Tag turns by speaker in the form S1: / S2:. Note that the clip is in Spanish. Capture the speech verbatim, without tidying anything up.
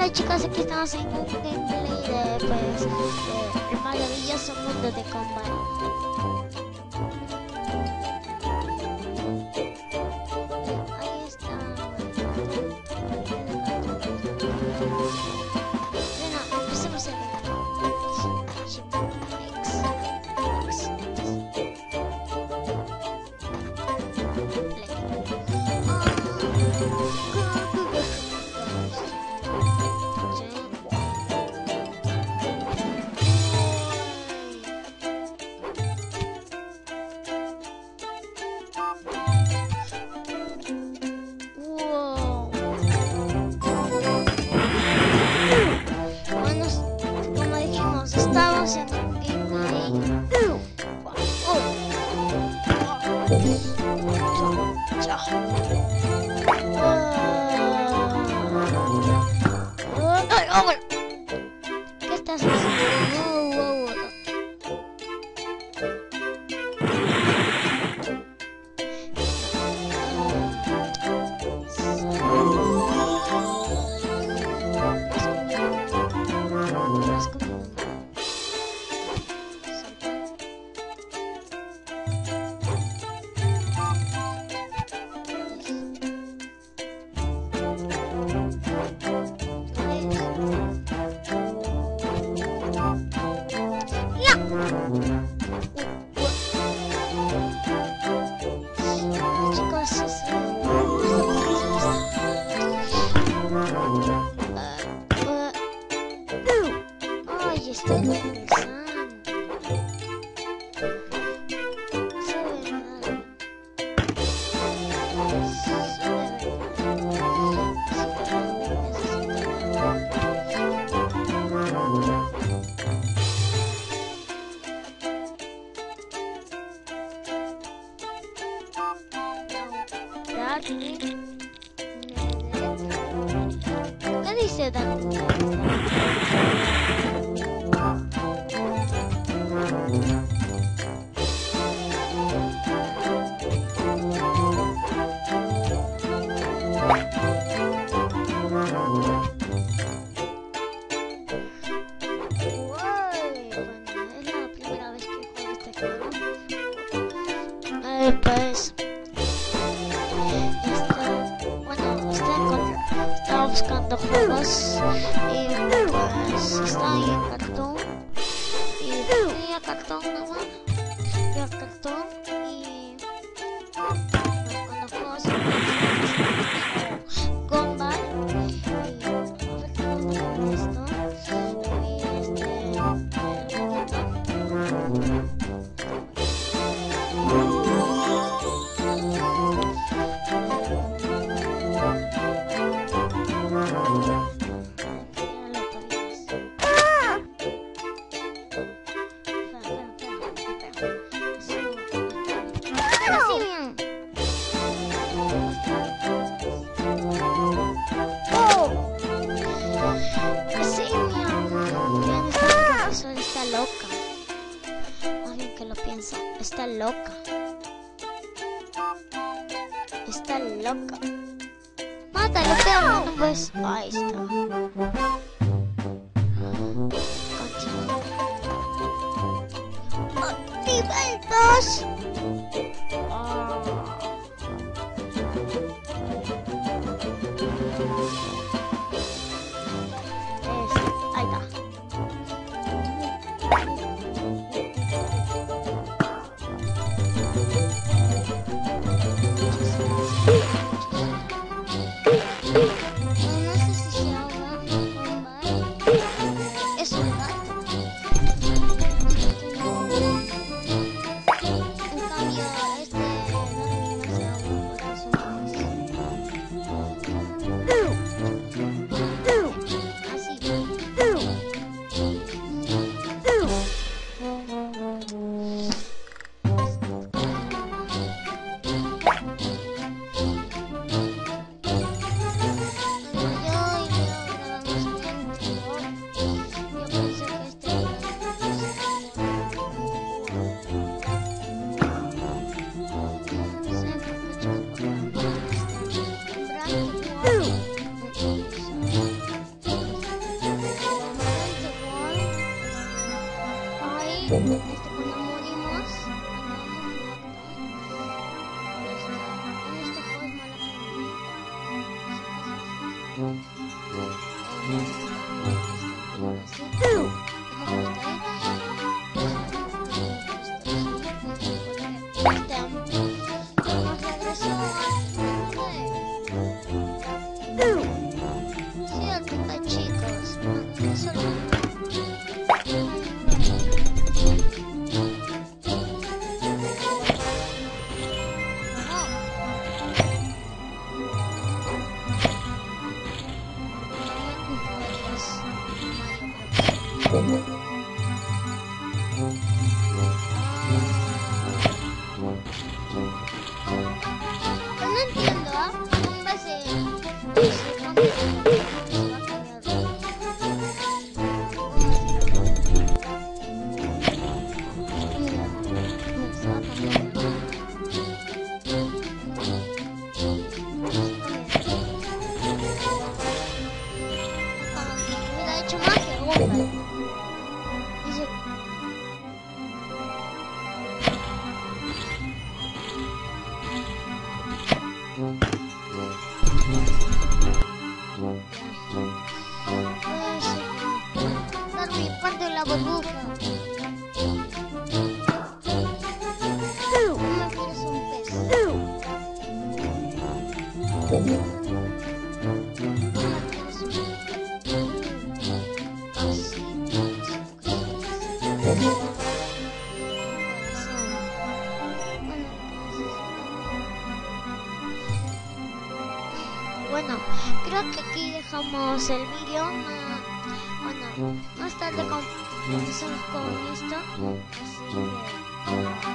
S1: Hola chicos, aquí estamos en un gameplay de pues de el maravilloso mundo de combate. Ahí está. Bueno, empecemos el ¿qué estás haciendo? Wow, wow, wow. ¿Qué dice Dani? Pues estaba buscando juegos y pues estaba ahí en cartón y fui a cartón nomás, fui a cartón y cuando juegos Gumball y esto y este loca. Alguien que lo piensa. Está loca. Está loca. Mátalo, pégalo, no pues. Ahí está. Continúa. ¡Oh, ¡diviertos! Bueno, creo que aquí dejamos el vídeo. Bueno, más tarde comenzamos con esto. Así que...